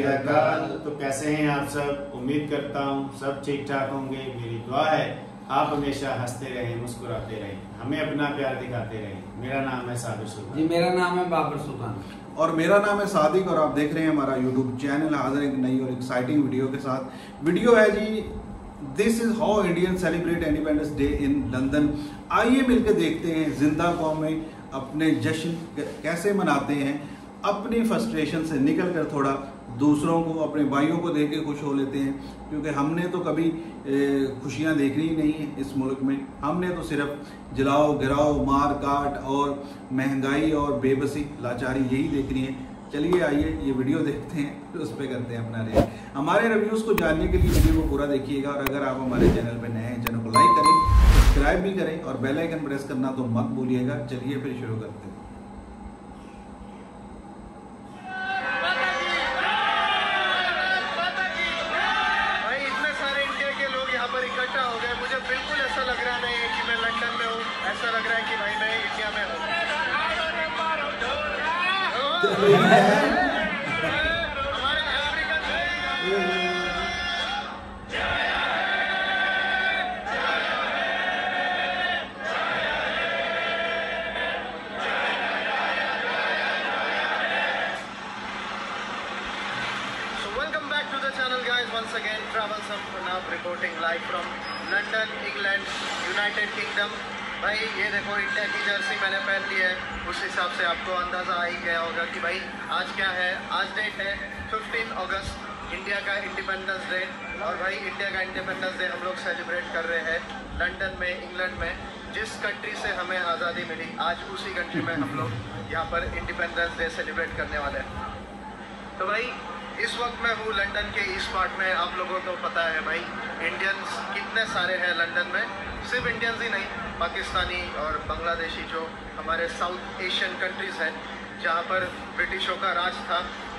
अकाल। तो कैसे हैं आप सब? उम्मीद करता हूँ सब ठीक ठाक होंगे। मेरी दुआ है आप हमेशा हंसते रहें, मुस्कुराते रहें, हमें अपना प्यार दिखाते रहें। मेरा नाम है साबिर सुल्तान जी, मेरा नाम है बाबर सुल्तान और मेरा नाम है सादिक और आप देख रहे हैं हमारा यूट्यूब चैनल। हाजिर एक नई और एक्साइटिंग वीडियो के साथ। वीडियो है जी, this is how Indian celebrate independence day in London. आइए मिलकर देखते हैं जिंदा कौमें अपने जश्न कैसे मनाते हैं। अपनी फ्रस्ट्रेशन से निकल कर थोड़ा दूसरों को, अपने भाइयों को देख के खुश हो लेते हैं, क्योंकि हमने तो कभी खुशियां देखनी ही नहीं है इस मुल्क में। हमने तो सिर्फ जलाओ गिराओ, मार काट और महंगाई और बेबसी लाचारी यही देखनी है। चलिए आइए ये वीडियो देखते हैं, फिर उस पर करते हैं अपना रिएक्ट। हमारे रिव्यूज़ को जानने के लिए वीडियो को पूरा देखिएगा और अगर आप हमारे चैनल पर नए हैं, चैनल को लाइक करें, सब्सक्राइब भी करें और बेल आइकन प्रेस करना तो मत भूलिएगा। चलिए फिर शुरू करते हैं। इकट्ठा हो गए, मुझे बिल्कुल ऐसा लग रहा नहीं है कि मैं लंदन में हूँ। ऐसा लग रहा है कि भाई मैं इंडिया में हूँ। हमारे African welcome back to the channel guys. Once again Travelsome Pranav reporting live from London, England, United Kingdom। भाई ये देखो इंडिया की जर्सी मैंने पहन ली है, उस हिसाब से आपको अंदाज़ा आ ही गया होगा कि भाई आज क्या है। आज डेट है 15 अगस्त, इंडिया का इंडिपेंडेंस डे। और भाई इंडिया का इंडिपेंडेंस डे हम लोग सेलिब्रेट कर रहे हैं लंदन में, इंग्लैंड में। जिस कंट्री से हमें आज़ादी मिली, आज उसी कंट्री में हम लोग यहाँ पर इंडिपेंडेंस डे सेलिब्रेट करने वाले हैं। तो भाई इस वक्त मैं हूँ लंदन के इस पार्ट में। आप लोगों को पता है भाई इंडियंस कितने सारे हैं लंदन में। सिर्फ इंडियंस ही नहीं, पाकिस्तानी और बांग्लादेशी जो हमारे साउथ एशियन कंट्रीज़ हैं जहाँ पर ब्रिटिशों का राज था,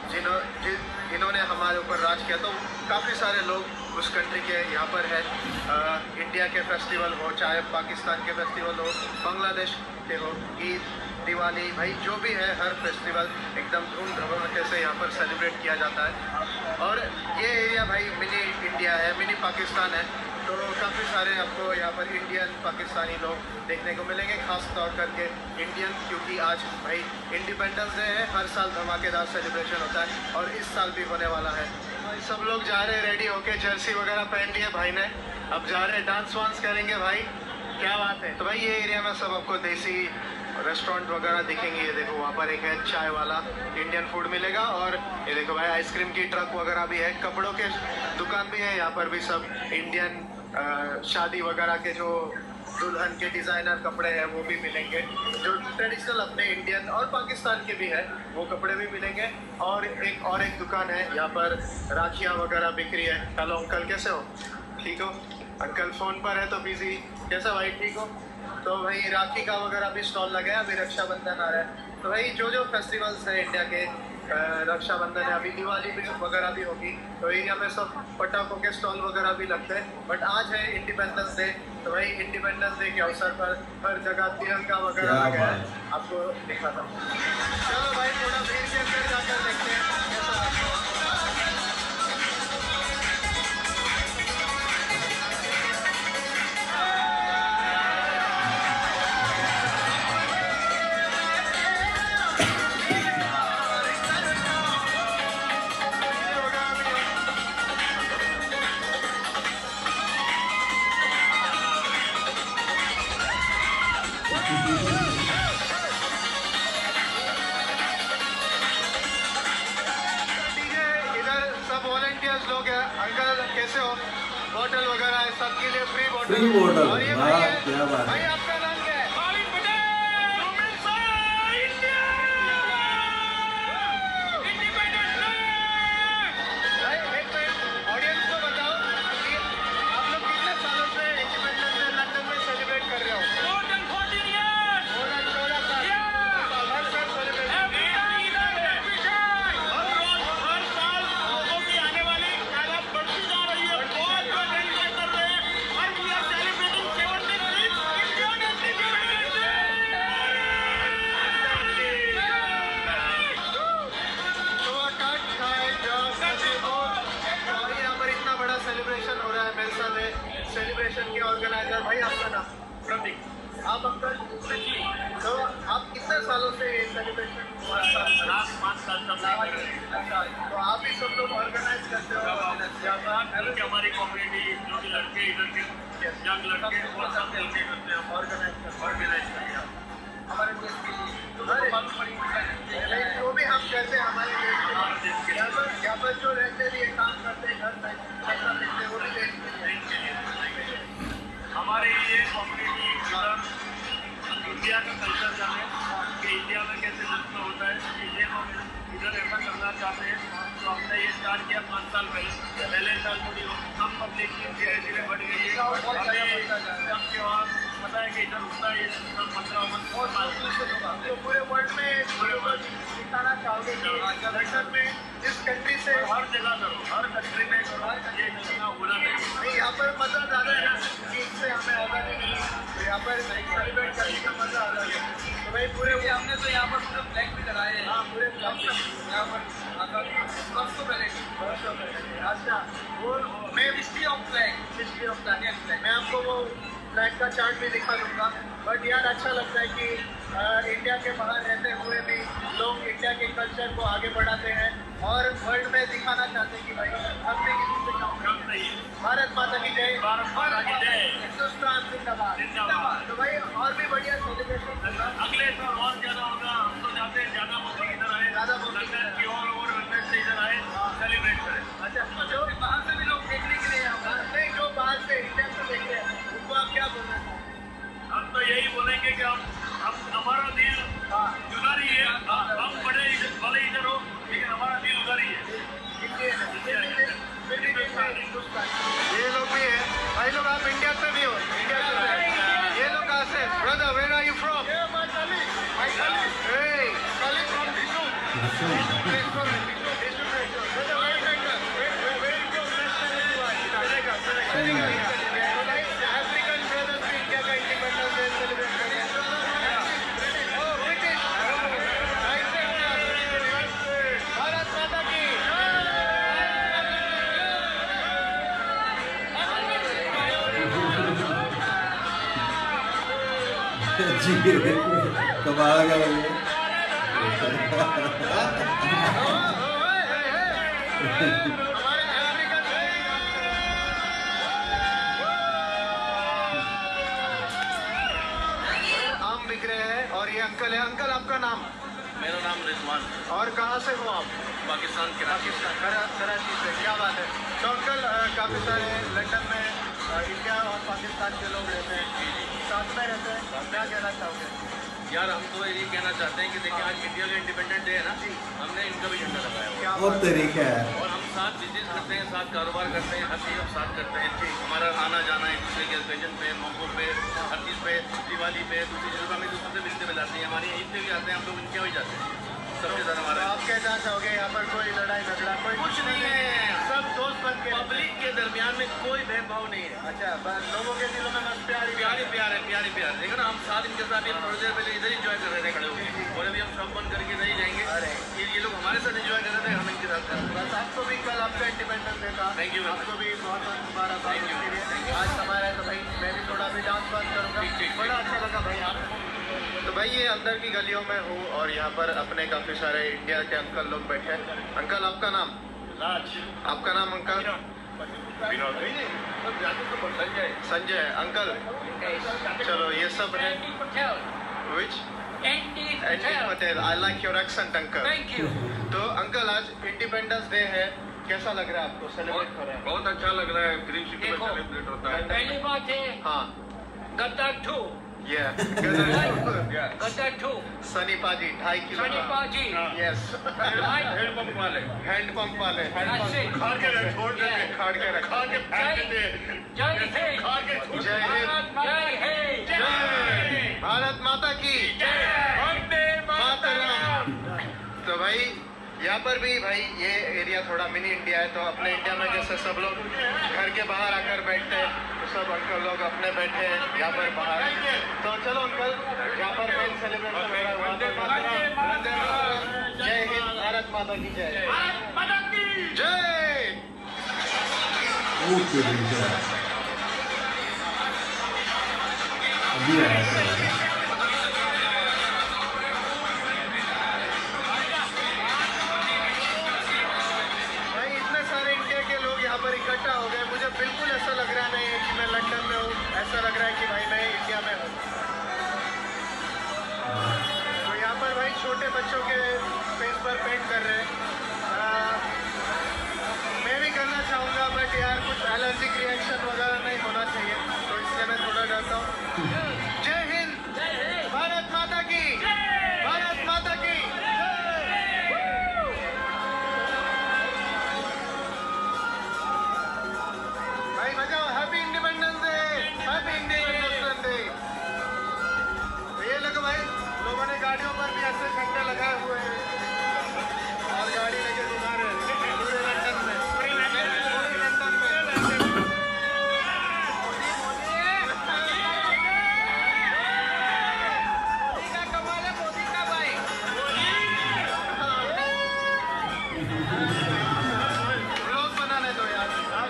जिन्होंने हमारे ऊपर राज किया, तो काफ़ी सारे लोग उस कंट्री के यहाँ पर है। इंडिया के फेस्टिवल हो, चाहे पाकिस्तान के फेस्टिवल हो, बांग्लादेश के हो, ईद, दिवाली, भाई जो भी है हर फेस्टिवल एकदम धूम धमाके से यहाँ पर सेलिब्रेट किया जाता है। और ये एरिया भाई मिनी इंडिया है, मिनी पाकिस्तान है। तो काफ़ी सारे आपको यहाँ पर इंडियन पाकिस्तानी लोग देखने को मिलेंगे, खास तौर करके इंडियन, क्योंकि आज भाई इंडिपेंडेंस डे है। हर साल धमाकेदार सेलिब्रेशन होता है और इस साल भी होने वाला है। सब लोग जा रहे हैं रेडी होके, जर्सी वगैरह पहन लिए भाई ने, अब जा रहे हैं डांस वांस करेंगे भाई, क्या बात है। तो भाई ये एरिया में सब आपको देसी रेस्टोरेंट वगैरह दिखेंगे। ये देखो वहाँ पर एक है चाय वाला, इंडियन फूड मिलेगा। और ये देखो भाई आइसक्रीम की ट्रक वगैरह भी है, कपड़ों के दुकान भी है यहाँ पर भी। सब इंडियन शादी वगैरह के जो दुल्हन के डिज़ाइनर कपड़े हैं वो भी मिलेंगे, जो ट्रेडिशनल अपने इंडियन और पाकिस्तान के भी है, वो कपड़े भी मिलेंगे। और एक दुकान है यहाँ पर राखियाँ वगैरह बिक रही है। हेलो अंकल, कैसे हो? ठीक हो? अंकल फ़ोन पर है तो बिजी। कैसा भाई, ठीक हो? तो भाई राखी का वगैरह भी स्टॉल लगा है। अभी रक्षाबंधन आ रहा है, तो भाई जो फेस्टिवल्स हैं इंडिया के, रक्षाबंधन है, अभी दिवाली भी वगैरह भी होगी, तो एरिया में सब पटाखों के स्टॉल वगैरह भी लगते हैं। बट आज है इंडिपेंडेंस डे, तो भाई इंडिपेंडेंस डे के अवसर पर हर जगह तिरंगा वगैरह लगा है, आपको दिखाता हूँ। चलो भाई थोड़ा भीड़ के अंदर जाकर देखते हैं कैसा लगता है। लोग हैं। अंकल कैसे हो? बोतल वगैरह सबके लिए फ्री बोतल। और ये भाई क्या बात है भाई, आपका नाम क्या है? ऑडियंस को बताओ कि आप लोग कितने सालों से इंडिपेंडेंस डे लंदन में सेलिब्रेट कर रहे हो? 14 years। 14 साल। हर साल सेलिब्रेट हार्दिक। आप अंकल तो आप कितने सालों से ये सेलिब्रेशन लास्ट 5 साल तक तो आप ही सब लोग ऑर्गेनाइज करते हो? हमारी कम्युनिटी जो भी लड़के इधर के यंग लड़के वो सब मिलके करते हैं, ऑर्गेनाइज करते हैं हमारे देश के लिए। जो भी हम कहते हैं हमारे देश के यहाँ पर जो रहते भी काम करते हैं, घर पैसा देते हैं, वो भी देश के लिए। हमारे ये कम्युनिटी इंडिया का कल्चर जाने कि इंडिया में कैसे जश्न होता है, ये हम इधर ऐसा करना चाहते हैं। तो हमने ये स्टार्ट किया 5 साल पहले साल थोड़ी कम पब्लिक धीरे धीरे बढ़ गई है। जब त्योहार पता है कि इधर होता है 15 तो पूरे वर्ल्ड में दिखाना चाहोगे कि लंदन में इस कंट्री से हर जगह करो, हर कंट्री में करो, ये जितना होना नहीं। यहाँ पर मजा ज़्यादा है ना कि इससे हमें आज़ादी मिली, तो यहाँ पर सेलिब्रेट करने का मजा आ रहा है। तो भाई पूरे हमने तो यहाँ पर पूरे फ्लैग भी लगाए हैं। हाँ पूरे फ्लैग यहाँ पर वर्षों पहले। अच्छा वो मैं हिस्ट्री ऑफ फ्लैग मैं आपको वो फ्लैग का चार्ट भी दिखा दूंगा। बट यार अच्छा लगता है कि इंडिया के बाहर रहते हुए भी लोग इंडिया के कल्चर को आगे बढ़ाते हैं और वर्ल्ड में दिखाना चाहते हैं कि भाई हम भी किसी से कम नहीं। भारत माता की जय, भारत माता की जय, हिंदुस्तान जिंदाबाद। तो भाई और भी बढ़िया सेलिब्रेशन अगले साल और ज़्यादा होगा। हम तो चाहते हैं ज़्यादा पब्लिक इधर आए, ज़्यादा लंदन की और लंदन से इधर आए, सेलिब्रेट करें। अच्छा तो जो बाहर से भी लोग देखने के लिए नहीं, जो बाहर से इंडिया से देख रहे हैं उनको आप क्या बोलना चाहते हैं? हम तो यही बोलेंगे कि हम हमारा दिल उधर ही है। हम बड़े इधर हो लेकिन हमारा दिल उधर ही है। ये लोग भी है भाई लोग, आप इंडिया से भी हो? इंडिया से। ये लोग कहाँ से? Brother where are you from? जी कमाल का लगे। आम बिक रहे हैं और ये अंकल है। अंकल आपका नाम? मेरा नाम रिजवान। और कहाँ से हो आप? पाकिस्तान के कराची से। क्या बात है। तो अंकल काफ़ी सारे लंदन में इंडिया और पाकिस्तान के लोग रहते हैं, साथ में रहते हैं, क्या कहना चाहोगे? यार हम तो ये कहना चाहते हैं कि देखिए आज इंडिया का इंडिपेंडेंट डे है ना, हमने इनका भी झंडा लगाया हुआ है। बहुत तरीका है और हम साथ बिजनेस करते हैं, साथ कारोबार करते हैं, हर चीज़ हम साथ करते हैं। हमारा आना जाना एक दूसरे के ओकेजन पे, मौक़ों पे, हर चीज़ पे, दिवाली पे, दूसरी चीज़ों पर हम एक दूसरे से मिलते मिलाते हैं। हमारे ईद पे भी आते हैं, हम लोग इनके भी जाते हैं। सबसे ज़्यादा हमारा आप कहना चाहोगे यहाँ पर कोई लड़ाई झगड़ा कोई कुछ नहीं है, सब दोस्त बन के पब्लिक के दरमियान में कोई भेदभाव नहीं है। अच्छा बस लोगों के दिलों में बस प्यार ही प्यार है, प्यार है। देखो ना हम साथ इनके साथ थोड़ी देर पहले इधर इंजॉय कर रहे थे खड़े होकर, और अभी हम शॉप बंद करके नहीं जाएंगे। ये लोग हमारे साथ एंजॉय कर रहे थे, हम इनके साथ कर रहे थे। बस आपको भी कल आपका इंडिपेंडेंस डे था। Thank you. आपको भी बहुत बहुत मुबारक। आज हमारा है तो भाई मैं भी थोड़ा भी डांस वांस करूँगा। बड़ा अच्छा लगा भाई आप। तो भाई ये अंदर की गलियों में हूँ और यहाँ पर अपने काफ़ी सारे इंडिया के अंकल लोग बैठे हैं। अंकल आपका नाम? राज। आपका नाम अंकल? संजय। अंकल चलो ये सब है which Andy Patel. I like your accent uncle. Thank you. तो अंकल आज इंडिपेंडेंस डे है, कैसा लग रहा है आपको? सेलिब्रेट कर रहे हैं? बहुत अच्छा लग रहा है, ग्रीन सिटी में सेलिब्रेट होता है। पहली बात है हाँ गद्दार 2 गद्दार 2 सनी पाजी 2.5 किलो। सनी पाजी यस। हैंडपंप वाले खाड़ के रख छोड़ देते, खाड़ के रख खाड़ के फेंक देते। जय हिंद। जय हिंद। जय हिंद। जय भारत माता की जय। वंदे मातरम। तो भाई यहाँ पर भी भाई ये एरिया थोड़ा मिनी इंडिया है। तो अपने इंडिया में जैसे सब लोग घर के बाहर आकर बैठते हैं तो सब अंकल लोग अपने बैठे हैं यहाँ पर बाहर। तो चलो अंकल यहाँ पर सेलिब्रेशन हो रहा है वहाँ पर जय हिंद, भारत माता की जय। जय। बहुत तरीका है। अभी आया था। भाई इतने सारे इंडिया के लोग यहाँ पर इकट्ठा हो गए, मुझे बिल्कुल ऐसा लग रहा नहीं है कि मैं लंदन में हूँ, ऐसा लग रहा है कि भाई मैं इंडिया में हूँ। तो यहाँ पर भाई छोटे बच्चों के फेस पर पेंट कर रहे हैं। मैं भी करना चाहूँगा बट यार कुछ एलर्जिक रिएक्शन वगैरह नहीं होना चाहिए, तो इसलिए मैं थोड़ा डरता हूँ। जय हिंद, भारत माता की, भारत माता की। भाई बजाओ happy independence day, happy independence day. ये लोग भाई लोगों ने गाड़ियों पर भी ऐसे झंडे लगाए हुए हैं और गाड़ी लेके घुमा रहे हैं पूरे लंदन में, पूरे लंदन में। मोदी का कमाल है, मोदी का भाई। व्लॉग बनाने दो यार।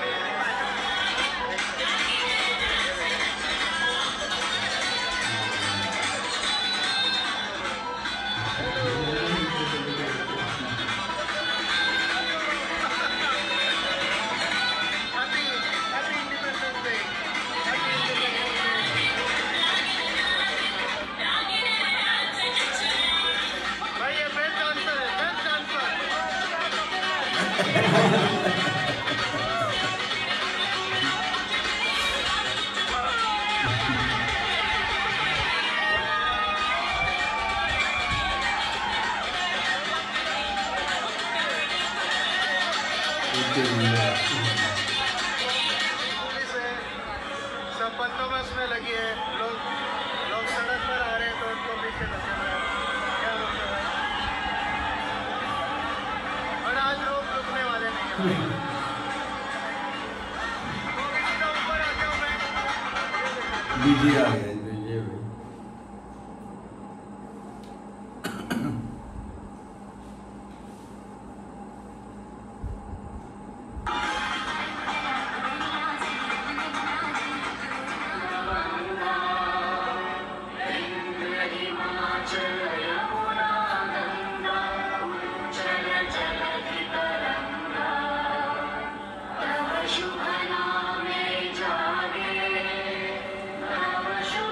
Happy independence day, happy independence day. भाई ये बेस्ट आंसर है, बेस्ट आंसर। पुलिस है, सब बंदोबस्त में लगी है, लोग सड़क पर आ रहे हैं तो उनको पीछे धकेल रहे हैं। क्या बोलते हैं भाई? और आज लोग रुकने वाले नहीं हैं। तो किसी का ऊपर आते हो मैं डीजे आ गया। शुभ नामे जागे, नव शुभ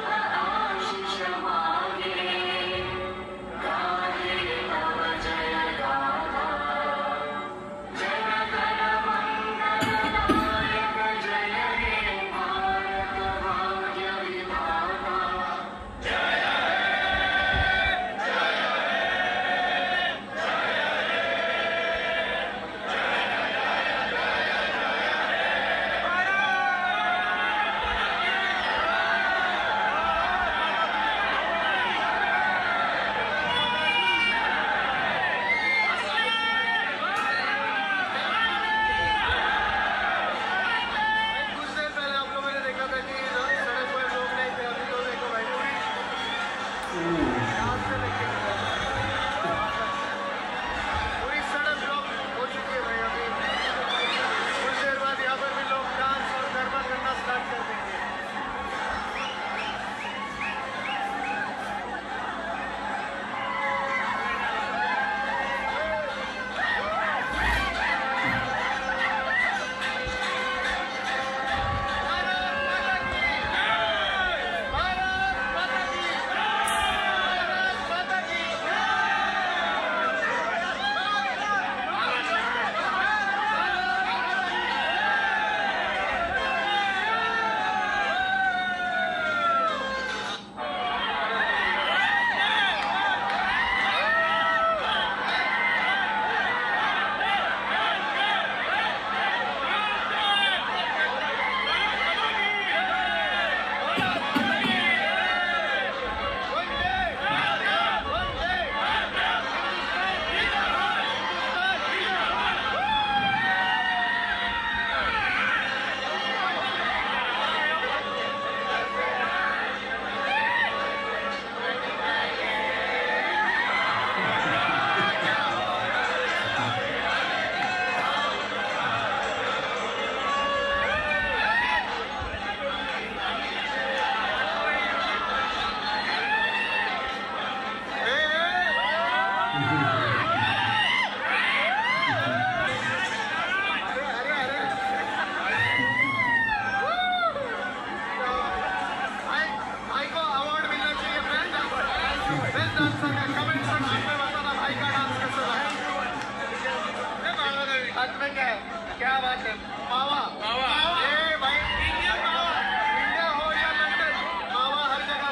बेस्ट डांसर का कमेंट सेक्शन में बताना भाई का डांस कैसा लगा। हाथ में क्या है, क्या बात है, मावा ए भाई, इंडिया हो या लंदन, मावा हर जगह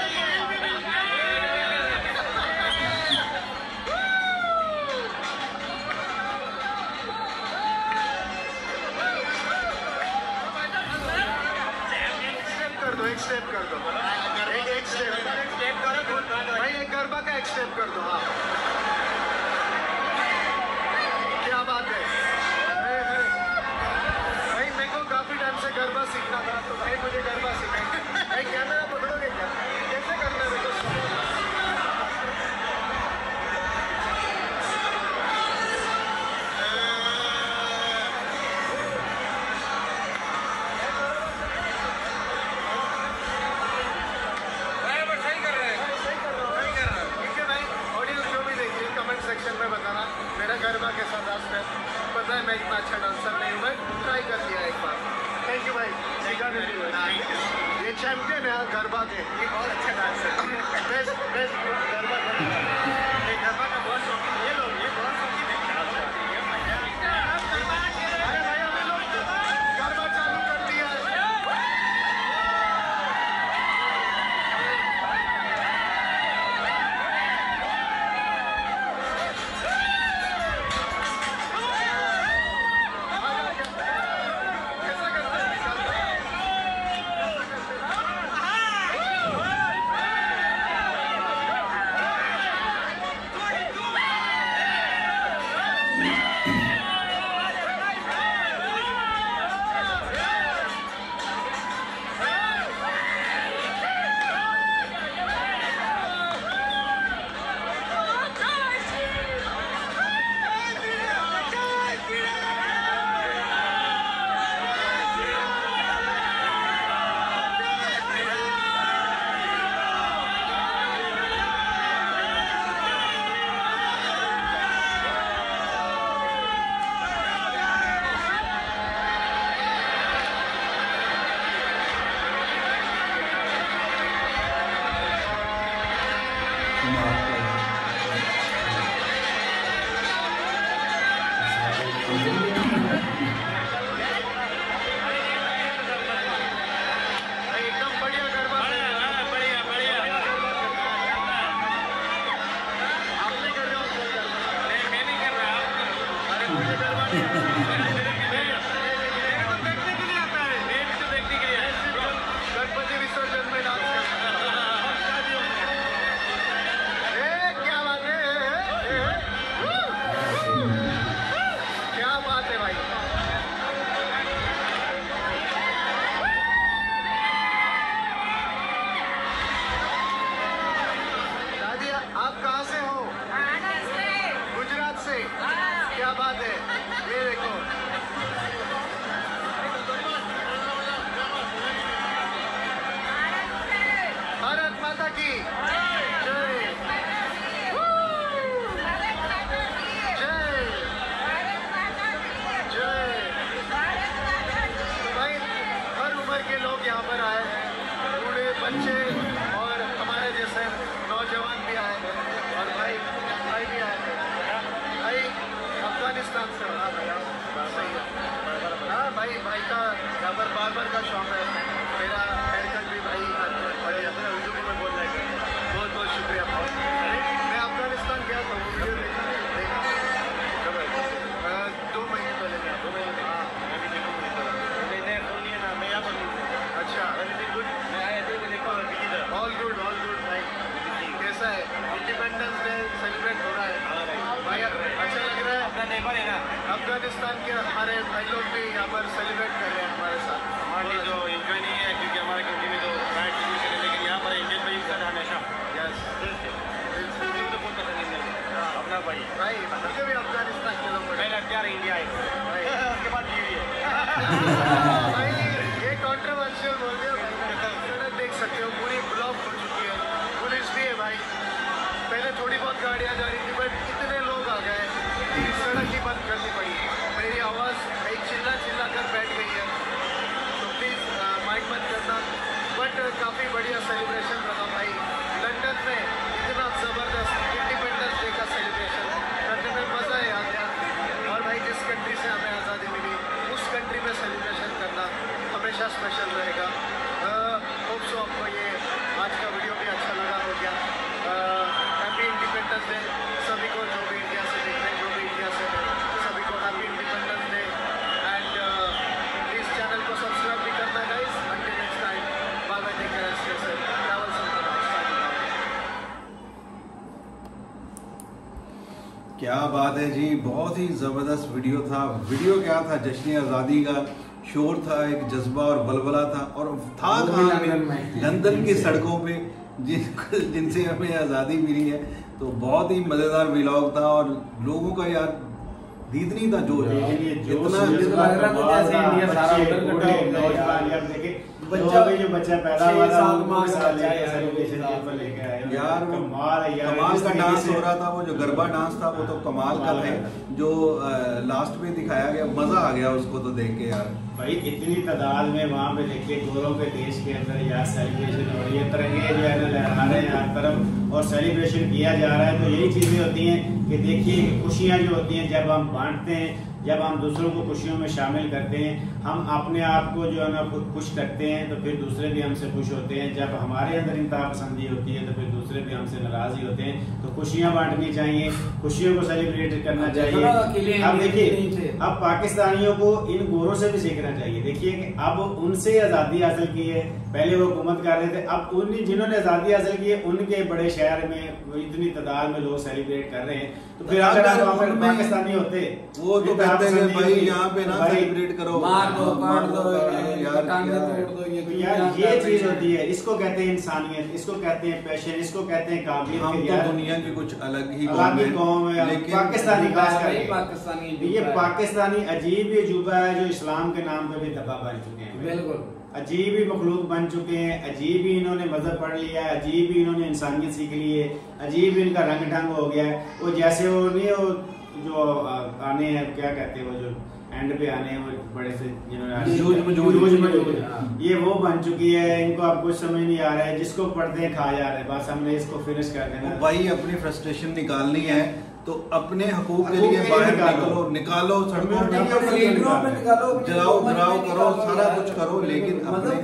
एक स्टेप कर दो, एक स्टेप करो भाई, एक गरबा का एक स्टेप कर दो। हाँ क्या बात है भाई, मेरे को काफी टाइम से गरबा सीखना था, तो भाई मुझे गरबा सीखा भाई। कैमरा पकड़ोगे क्या, कैसे करना है मेरे को? सेक्शन में बताना मेरा गरबा कैसा डांस है। पता है मैं इतना अच्छा डांसर नहीं हूँ, मैं ट्राई कर लिया एक बार। थैंक यू भाई, ये चैंपियन है गरबा के, ये बहुत अच्छा डांसर है, बेस्ट गरबा का बहुत शौकीन, ये लोग ये बहुत शौकीन है। अरे भाई हम लोग गरबा चालू कर दिया है। गणपति विसर्जन में डांस क्या बात है, क्या बात है भाई। दादी आप कहाँ से हो? गुजरात से, क्या बात है। ये देखो भारत माता की जय, जय। तो भाई हर उम्र के लोग यहाँ पर आए हैं, बूढ़े बच्चे और हमारे जैसे नौजवान भी आए हैं, और भाई भी आए हैं। भाई अफगानिस्तान से हो ना भैया, सही है। हाँ भाई का यहाँ पर बार्बर का शौक है, मेरा हेयर कट भी भाई अपने उर्दू में बोल रहे हैं। बहुत बहुत शुक्रिया। मैं अफगानिस्तान गया था, वो वीडियो देखा 2 महीने पहले गया। 2 महीने? हाँ मैं भी देखूँ ना, मैं यहाँ पर। अच्छा गुड, मैं आया थे, मैं देखा ऑल गुड भाई। कैसा है, इंडिपेंडेंस डे सेलिब्रेट हो रहा है भाई, अच्छा लग रहा है। अपना नेबर है ना, अफगानिस्तान के हमारे भाई लोग भी यहाँ पर सेलिब्रेट कर रहे हैं हमारे साथ। हमारे लिए तो इंजॉय नहीं है, क्योंकि हमारे कंट्री में तो राइट है, लेकिन यहाँ पर इंडियन भाई का हमेशा यस तो बहुत पसंद है अपना भाई। मुझे भी अफगानिस्तान के लोग मेरा प्यार इंडिया है, उसके बाद टीवी है। भाई ये कॉन्ट्रोवर्शियल बोल रहे हो भाई, देख सकते हो पूरी ब्लॉक हो चुकी है, पुलिस भी है भाई। पहले थोड़ी बहुत गाड़ियाँ जा रही थी, बट इतने लोग आ गए कि सड़क ही बंद करनी पड़ी। मेरी आवाज़ एक चिल्ला कर बैठ गई है, तो प्लीज़ माइंड मत करना। बट काफ़ी बढ़िया सेलिब्रेशन रहा भाई। लंदन में क्या बात है जी, बहुत ही ज़बरदस्त वीडियो था। वीडियो क्या था, जश्न आज़ादी का शोर था, एक जज्बा और बलबला था, और था कहाँ में, लंदन की सड़कों पे जिनसे हमें आज़ादी मिली है। तो बहुत ही मज़ेदार व्लॉग था और लोगों का यार इतनी था जोश, बच्चा पैदा हुआ था यार, कमाल का डांस हो रहा था। वो जो गरबा डांस था वो तो कमाल का था, जो लास्ट में दिखाया गया, मजा आ गया उसको तो देख के यार। भाई इतनी तादाद में वहाँ पे देखिए गोरों के देश के अंदर यार सेलिब्रेशन हो रही है, तिरंगे जो है ना लहरा रहे हैं हर तरफ और सेलिब्रेशन किया जा रहा है। तो यही चीजें होती हैं कि देखिए खुशियाँ जो होती हैं जब हम बांटते हैं, जब हम दूसरों को खुशियों में शामिल करते हैं, हम अपने आप को जो है ना खुश करते हैं तो फिर दूसरे भी हमसे खुश होते हैं। जब हमारे अंदर इंतहा पसंदी होती है तो फिर दूसरे भी हमसे नाराज ही होते हैं। तो खुशियां बांटनी चाहिए, खुशियों को सेलिब्रेट करना चाहिए। अब देखिए, अब पाकिस्तानियों को इन गोरों से भी सीखना चाहिए। देखिए कि अब उनसे आज़ादी हासिल की है, पहले वो हुकूमत कर रहे थे, अब उन जिन्होंने आज़ादी हासिल की है उनके बड़े शहर में इतनी तादाद में लोग सेलिब्रेट कर रहे हैं। तो फिर अगर आप पाकिस्तानी होते वो तो कहते हैं भाई यहाँ पे ना सेलिब्रेट करो, मार दो, काट दो, यार ये चीज होती है। इसको कहते हैं इंसानियत, इसको कहते हैं पैशन, इसको कहते हैं काबिलियत। हम तो दुनिया की कुछ अलग ही कौम है, लेकिन पाकिस्तानी खास करके पाकिस्तानी ये पाकिस्तानी अजीब ही अजूबा है जो इस्लाम के नाम पे भी दबा बन चुके हैं। बिल्कुल अजीब ही मखलूक बन चुके हैं, अजीब ही इन्होंने मजहब पढ़ लिया है, अजीब ही इन्होंने इंसानियत सीख ली है, अजीब इनका रंग ढंग हो गया है। वो जैसे वो नहीं वो जो आने हैं क्या कहते हैं, वो जो एंड पे आने हैं वो बड़े से ये वो बन चुकी है। इनको अब कुछ समझ नहीं आ रहा है, जिसको पढ़ते हैं खा जा रहे हैं। बस हमने इसको फिनिश कर देना भाई। अपनी फ्रस्ट्रेशन निकालनी है तो अपने हकूक के लिए बाहर निकालो सड़कों पे, जलाओ घराओ करो, सारा कुछ करो, लेकिन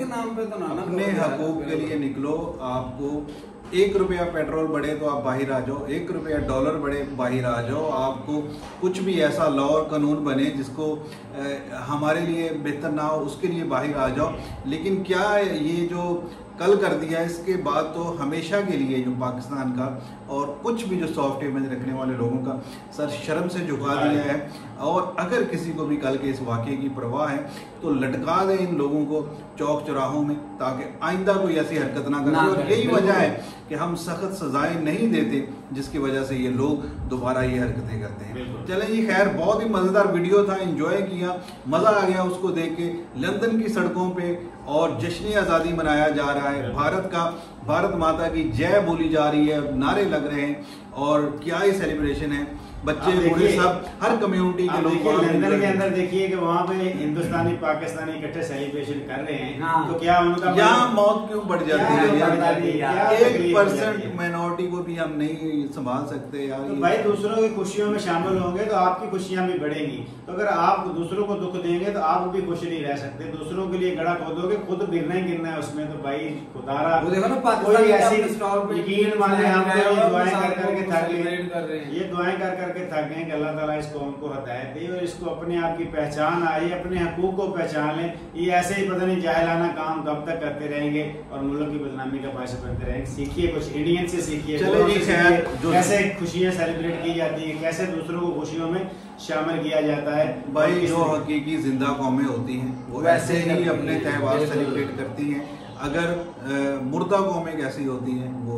अपने हकूक के लिए निकलो। आपको 1 रुपया पेट्रोल बढ़े तो आप बाहर आ जाओ, 1 रुपया डॉलर बढ़े बाहर आ जाओ। आपको कुछ भी ऐसा लॉ और कानून बने जिसको हमारे लिए बेहतर ना हो, उसके लिए बाहर आ जाओ। लेकिन क्या ये जो कल कर दिया इसके बाद तो हमेशा के लिए जो पाकिस्तान का और कुछ भी जो सॉफ्ट इमेज रखने वाले लोगों का सर शर्म से झुका दिया है। और अगर किसी को भी कल के इस वाक़े की परवाह है तो लटका दें इन लोगों को चौक चौराहों में, ताकि आइंदा कोई ऐसी हरकत ना करें। और यही वजह है कि हम सख्त सजाएं नहीं देते, जिसकी वजह से ये लोग दोबारा ये हरकतें करते हैं। चलें जी, खैर बहुत ही मज़ेदार वीडियो था, एंजॉय किया, मज़ा आ गया उसको देख के। लंदन की सड़कों पे और जश्न आज़ादी मनाया जा रहा है, भारत माता की जय बोली जा रही है, नारे लग रहे हैं, और क्या ही सेलिब्रेशन है। बच्चे बूढ़े सब हर कम्युनिटी के लोग लंदन के अंदर देखिए कि वहाँ पे हिंदुस्तानी पाकिस्तानी इकट्ठे सेलिब्रेशन कर रहे हैं। तो क्या उनका यहाँ मौत क्यों बढ़ जाती है? 1% माइनॉरिटी को भी हम नहीं संभाल सकते यार। तो भाई दूसरों की खुशियों में शामिल होंगे तो आपकी खुशियां भी बढ़ेंगी। तो अगर आप दूसरों को दुख देंगे तो आप भी खुश नहीं रह सकते। दूसरों के लिए गड़ा खोदोगे, खुद गिरना ही गिरना है उसमें। तो भाई खुदारा कोई ऐसी यकीन माने, हम तो ये दुआएं कर करके थक गए, ये दुआएं कर करके थक गए कि अल्लाह ताला इस कौम को हिदायत दे और इसको अपने आप की पहचान आए, अपने हकूक को पहचान लें। ये ऐसे ही पता नहीं जाहिलाना काम कब तक करते रहेंगे और मुल्क की बदनामी का बायस बनते रहेंगे। सीखिए कुछ, इंडियन से सीखिए, कैसे खुशियां सेलिब्रेट की जाती है, कैसे दूसरों को खुशियों में शामिल किया जाता है। भाई जो हकीकी जिंदा कौमें होती हैं वो ऐसे ही अपने त्यौहार सेलिब्रेट करती हैं। अगर मुर्दा कौमें कैसी होती हैं वो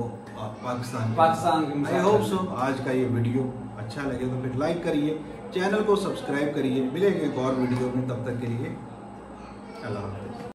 पाकिस्तान। आई होप सो आज का ये वीडियो अच्छा लगे तो फिर लाइक करिए, चैनल को सब्सक्राइब करिए। मिलेंगे एक और वीडियो में, तब तक के लिए अल्लाह हाफ़िज़।